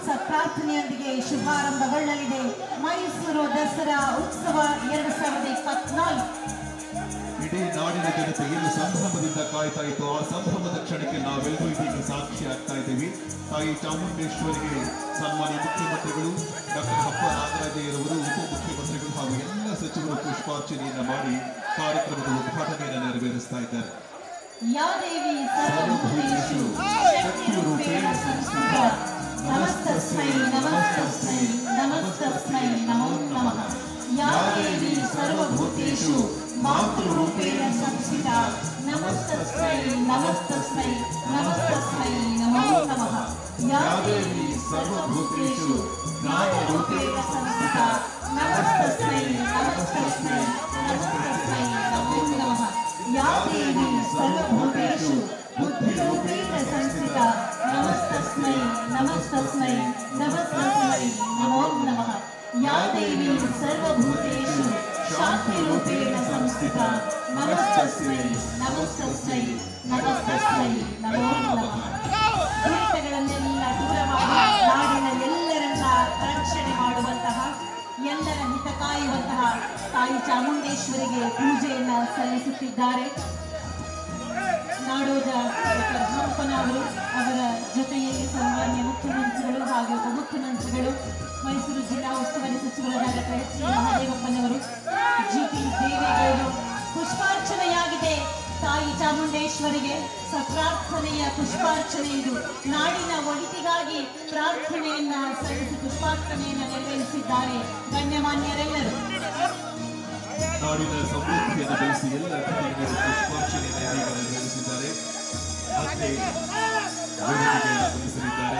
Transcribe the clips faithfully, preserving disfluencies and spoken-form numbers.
ಸತ್ಪ್ರಾರ್ಥನೆಯೊಂದಿಗೆ ಶುಭಾರಂಭಗೊಳ್ಳಲಿದೆ ಮೈಸೂರು ದಸರಾ ಉತ್ಸವ ಎರಡು ಸಾವಿರದ ಇಪ್ಪತ್ನಾಲ್ಕು. ಇಡೀ ನಾಡಿನ ಜನತೆ ಏನು ಸಂಭ್ರಮದಿಂದ ಕಾಯ್ತಾ ಇತ್ತು, ಆ ಸಂಭ್ರಮದ ಕ್ಷಣಕ್ಕೆ ನಾವೆಲ್ಲರೂ ಇದೀಗ ಸಾಕ್ಷಿ ಆಗ್ತಾ ಇದ್ದೀವಿ. ತಾಯಿ ಚಾಮುಂಡೇಶ್ವರಿಗೆ ಸನ್ಮಾನ್ಯ ಮುಖ್ಯಮಂತ್ರಿಗಳು ಡಾಕ್ಟರ್ ಹಪ್ಪ ನಾಗರಾಜಯ್ಯರವರು, ಉಪಮುಖ್ಯಮಂತ್ರಿಗಳು ಹಾಗೂ ಎಲ್ಲ ಸಚಿವರು ಪುಷ್ಪಾರ್ಚನೆಯನ್ನ ಮಾಡಿ ಕಾರ್ಯಕ್ರಮದ ಉದ್ಘಾಟನೆಯನ್ನು ನೆರವೇರಿಸ್ತಾ ಇದ್ದಾರೆ. ಯಾ ದೇವಿ ಸರ್ವಭೂತೇಷು ಶಕ್ತಿರೂಪೇಣ ಸಂಸ್ಥಿತಾ ನಮಸ್ತಸ್ಮೈ ನಮಸ್ತಸ್ಮೈ ನಮಸ್ತಸ್ಮೈ ನಮೋ ನಮಃ. ಯಾ ದೇವಿ ಸರ್ವಭೂತೇಷು ಮಾತೃರೂಪೇಣ ಸಂಸ್ಥಿತಾ ನಮಸ್ತಸ್ಮೈ ನಮಸ್ತಸ್ಮೈ ನಮಸ್ತಸ್ಮೈ ನಮೋ ನಮಃ. ಯಾ ದೇವಿ ಸರ್ವಭೂತೇಷು ಜ್ಞಾನರೂಪೇಣ ಸಂಸ್ಥಿತಾ ನಮಸ್ತಸ್ಮೈ ನಮಸ್ತಸ್ಮೈ ನಮಸ್ತಸ್ಮೈ ನಮೋ ನಮಃ. ಯಾ ದೇವಿ ಸರ್ವಭೂತೇಷು ಬುದ್ಧಿರೂಪೇಣ ಸಂಸ್ಥಿತಾ ನಮಸ್ತಸ್ಮೈ ನಮಸ್ತಸ್ಮೈ ನಮಸ್ತಸ್ಮೈ ನಮೋ ನಮಃ. ಯಾ ದೇವಿ ಸರ್ವಭೂತೇಷು ಶಾಂತಿರೂಪೇಣ ಸಂಸ್ಥಿತಾ ನಮಸ್ತಸ್ಮೈ ನಮಸ್ತಸ್ಮೈ ನಮಸ್ತಸ್ಮೈ ನಮೋ ನಮಃ. ದುರಿತಗಳನ್ನೆಲ್ಲ ದೂರ ಮಾಡಿ ನಾಡಿನ ಎಲ್ಲರನ್ನ ರಕ್ಷಣೆ ಮಾಡುವಂತಹ, ಎಲ್ಲರ ಹಿತ ಕಾಯುವಂತಹ ತಾಯಿ ಚಾಮುಂಡೇಶ್ವರಿಗೆ ಪೂಜೆಯನ್ನ ಸಲ್ಲಿಸುತ್ತಿದ್ದಾರೆ. ನಾಡೋಜ ಡಾಕ್ಟರ್ ಹಂಪನವರು, ಅವರ ಜೊತೆಯಲ್ಲಿ ಸನ್ಮಾನ್ಯ ಮುಖ್ಯಮಂತ್ರಿಗಳು ಹಾಗೂ ಉಪಮುಖ್ಯಮಂತ್ರಿಗಳು, ಮೈಸೂರು ಜಿಲ್ಲಾ ಉಸ್ತುವಾರಿ ಸಚಿವರಾದ ಎಚ್ ಸಿ ಮಹದೇವಪ್ಪನವರು, ಜಿ ಟಿ ದೇವೇಗೌಡರು. ಪುಷ್ಪಾರ್ಚನೆಯಾಗಿದೆ ತಾಯಿ ಚಾಮುಂಡೇಶ್ವರಿಗೆ. ಸತ್ಪ್ರಾರ್ಥನೆಯ ಪುಷ್ಪಾರ್ಚನೆ ಇದು. ನಾಡಿನ ಒಳಿತಿಗಾಗಿ ಪ್ರಾರ್ಥನೆಯನ್ನ ಸಲ್ಲಿಸಿ ಪುಷ್ಪಾರ್ಚನೆಯನ್ನ ನೆರವೇರಿಸಿದ್ದಾರೆ ಗಣ್ಯಮಾನ್ಯರೆಲ್ಲರೂ. ನಾಡಿನ ಸಮೃದ್ಧಿಯನ್ನು ಬೆಳೆಸಿ ಎಲ್ಲ ಅತಿಥಿಗಳು ಪುಷ್ಪಾರ್ಚನೆಯನ್ನು ನೆರವೇರಿಸಿದ್ದಾರೆ. ಮತ್ತೆ ವೇದಿಕೆಯನ್ನು ಸಲ್ಲಿಸಲಿದ್ದಾರೆ.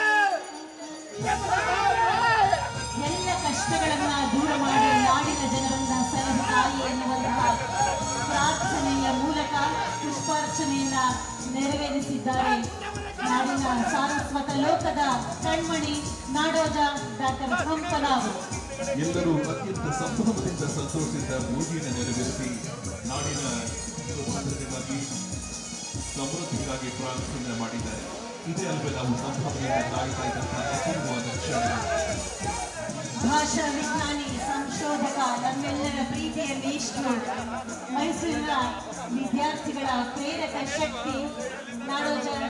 ಎಲ್ಲ ಕಷ್ಟಗಳನ್ನ ದೂರ ಮಾಡಿ ನಾಡಿನ ಜನರನ್ನ ಸಲಹೆ ತಾಯಿ ಎನ್ನುವಂತಹ ಪ್ರಾರ್ಥನೆಯ ಮೂಲಕ ಪುಷ್ಪಾರ್ಚನೆಯನ್ನ ನೆರವೇರಿಸಿದ್ದಾರೆ. ನಾಡಿನ ಸಾರಸ್ವತ ಲೋಕದ ಕಣ್ಮಣಿ ನಾಡೋಜ ಡಾಕ್ಟರ್ ಹಂಪನವರು. ಎಲ್ಲರೂ ಅತ್ಯಂತ ಸಂಭ್ರಮದಿಂದ ಸಂತೋಷದಿಂದ ಪೂಜೆಯನ್ನು ನೆರವೇರಿಸಿ ನಾಡಿನ ಭದ್ರತೆಗಾಗಿ ಸಮೃದ್ಧಿಗಾಗಿ ಪ್ರಾರ್ಥನೆ ಮಾಡಿದ್ದಾರೆ. ಇದೇ ಅಲ್ವೇ ನಾವು ಸಂಭ್ರಮದಿಂದ ಕಾಯ್ತಾ ಇದ್ದಂತಹ ಅಪೂರ್ವವಾದ ಕ್ಷಣ. ಭಾಷಾ ವಿಜ್ಞಾನಿ, ಸಂಶೋಧಕ, ನಮ್ಮೆಲ್ಲರ ಪ್ರೀತಿಯ ಮೇಷ್ಟ್ರು, ಮೈಸೂರಿನ ವಿದ್ಯಾರ್ಥಿಗಳ ಪ್ರೇರಕ ಶಕ್ತಿ ನಾಡೋಜ